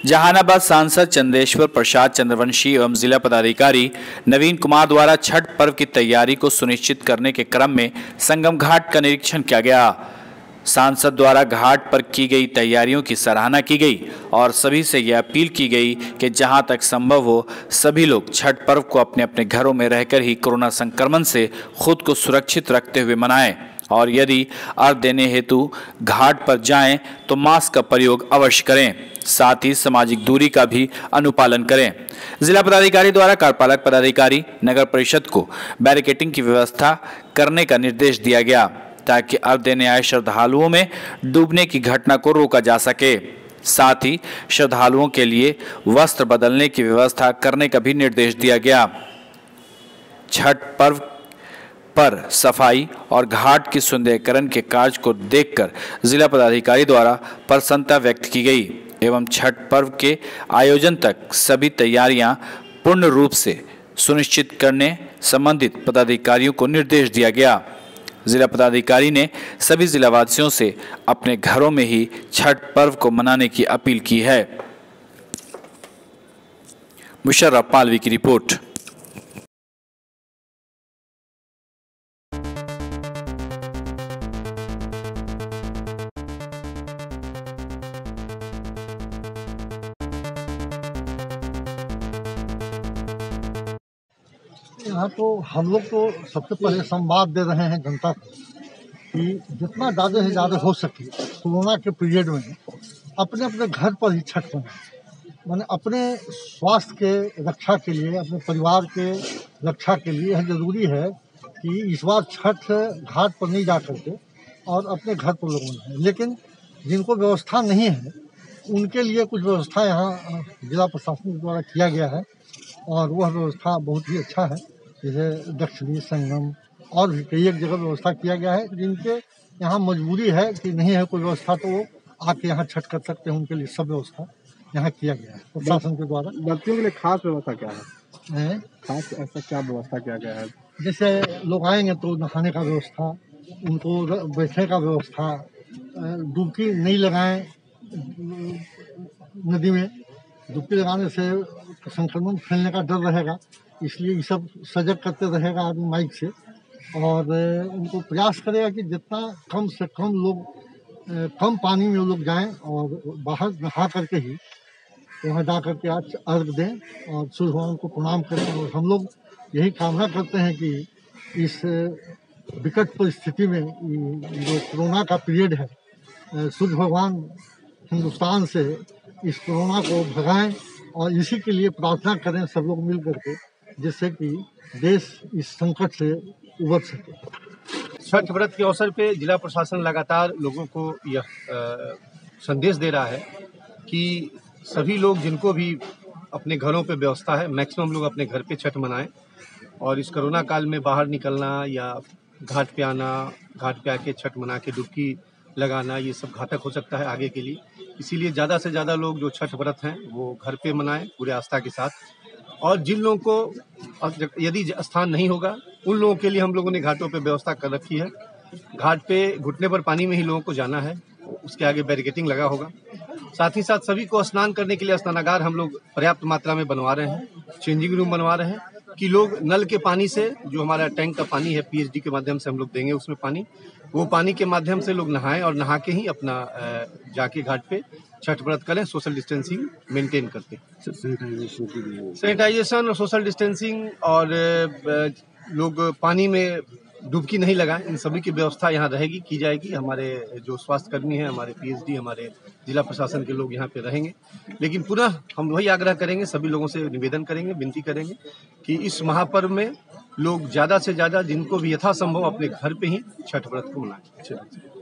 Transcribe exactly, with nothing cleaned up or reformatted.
जहानाबाद सांसद चंदेश्वर प्रसाद चंद्रवंशी एवं जिला पदाधिकारी नवीन कुमार द्वारा छठ पर्व की तैयारी को सुनिश्चित करने के क्रम में संगम घाट का निरीक्षण किया गया। सांसद द्वारा घाट पर की गई तैयारियों की सराहना की गई और सभी से यह अपील की गई कि जहां तक संभव हो सभी लोग छठ पर्व को अपने अपने घरों में रहकर ही कोरोना संक्रमण से खुद को सुरक्षित रखते हुए मनाएं और यदि अर्घ देने हेतु घाट पर जाएं तो मास्क का प्रयोग अवश्य करें। साथ ही सामाजिक दूरी का भी अनुपालन करें। जिला पदाधिकारी द्वारा कार्यपालक पदाधिकारी नगर परिषद को बैरिकेडिंग की व्यवस्था करने का निर्देश दिया गया ताकि अर्घ देने आए श्रद्धालुओं में डूबने की घटना को रोका जा सके। साथ ही श्रद्धालुओं के लिए वस्त्र बदलने की व्यवस्था करने का भी निर्देश दिया गया। छठ पर्व पर सफाई और घाट की सुंदरीकरण के कार्य को देखकर जिला पदाधिकारी द्वारा प्रसन्नता व्यक्त की गई एवं छठ पर्व के आयोजन तक सभी तैयारियां पूर्ण रूप से सुनिश्चित करने संबंधित पदाधिकारियों को निर्देश दिया गया। जिला पदाधिकारी ने सभी जिलावासियों से अपने घरों में ही छठ पर्व को मनाने की अपील की है। मुशर्रफ पालवी की रिपोर्ट। यहाँ तो हम लोग तो सबसे पहले संवाद दे रहे हैं जनता को कि जितना ज़्यादा से ज़्यादा हो सके कोरोना के पीरियड में अपने अपने घर पर ही छठ मनाएं। मैंने अपने स्वास्थ्य के रक्षा के लिए, अपने परिवार के रक्षा के लिए यह जरूरी है कि इस बार छठ घाट पर नहीं जा करके और अपने घर पर लोग मनाएं। लेकिन जिनको व्यवस्था नहीं है उनके लिए कुछ व्यवस्था यहाँ जिला प्रशासन द्वारा किया गया है और वह व्यवस्था बहुत ही अच्छा है। जैसे दक्षिणी संगम और भी कई एक जगह व्यवस्था किया गया है। जिनके यहाँ मजबूरी है कि नहीं है कोई व्यवस्था तो वो आके यहाँ छठ कर सकते हैं, उनके लिए सब व्यवस्था यहाँ किया गया है प्रशासन के द्वारा। बच्चों के लिए खास व्यवस्था क्या है? है खास ऐसा क्या व्यवस्था किया गया है? जैसे लोग आएंगे तो नहाने का व्यवस्था, उनको बैठने का व्यवस्था, डुबकी नहीं लगाएं नदी में, डुबकी लगाने से संक्रमण फैलने का डर रहेगा, इसलिए ये सब सजग करते रहेगा आदमी माइक से और उनको प्रयास करेगा कि जितना कम से कम लोग कम पानी में लोग जाएं और बाहर नहा करके ही वहाँ जा करके आज अर्घ दें और सूर्य भगवान को प्रणाम करें। और हम लोग यही कामना करते हैं कि इस विकट परिस्थिति में जो कोरोना का पीरियड है, सूर्य भगवान हिंदुस्तान से इस कोरोना को भगाएं और इसी के लिए प्रार्थना करें सब लोग मिल करके, जिससे कि देश इस संकट से उबर सके। छठ व्रत के अवसर पे जिला प्रशासन लगातार लोगों को यह संदेश दे रहा है कि सभी लोग जिनको भी अपने घरों पे व्यवस्था है मैक्सिमम लोग अपने घर पे छठ मनाएं और इस कोरोना काल में बाहर निकलना या घाट पे आना, घाट पे आके छठ मना के डुबकी लगाना ये सब घातक हो सकता है आगे के लिए। इसीलिए ज़्यादा से ज़्यादा लोग जो छठ व्रत हैं वो घर पे मनाएं पूरे आस्था के साथ। और जिन लोगों को यदि स्थान नहीं होगा उन लोगों के लिए हम लोगों ने घाटों पे व्यवस्था कर रखी है। घाट पे घुटने पर पानी में ही लोगों को जाना है, उसके आगे बैरिकेडिंग लगा होगा। साथ ही साथ सभी को स्नान करने के लिए स्नानागार हम लोग पर्याप्त मात्रा में बनवा रहे हैं, चेंजिंग रूम बनवा रहे हैं कि लोग नल के पानी से, जो हमारा टैंक का पानी है पीएचडी के माध्यम से हम लोग देंगे उसमें पानी, वो पानी के माध्यम से लोग नहाएं और नहा के ही अपना जाके घाट पे छठ व्रत करें सोशल डिस्टेंसिंग मेंटेन करके। सैनिटाइजेशन और सोशल डिस्टेंसिंग और लोग पानी में डुबकी नहीं लगाएं, इन सभी की व्यवस्था यहाँ रहेगी, की जाएगी। हमारे जो स्वास्थ्य कर्मी हैं, हमारे पीएचडी, हमारे जिला प्रशासन के लोग यहाँ पे रहेंगे। लेकिन पुनः हम वही आग्रह करेंगे, सभी लोगों से निवेदन करेंगे, विनती करेंगे कि इस महापर्व में लोग ज़्यादा से ज़्यादा जिनको भी यथासंभव अपने घर पे ही छठ व्रत को मनाएं।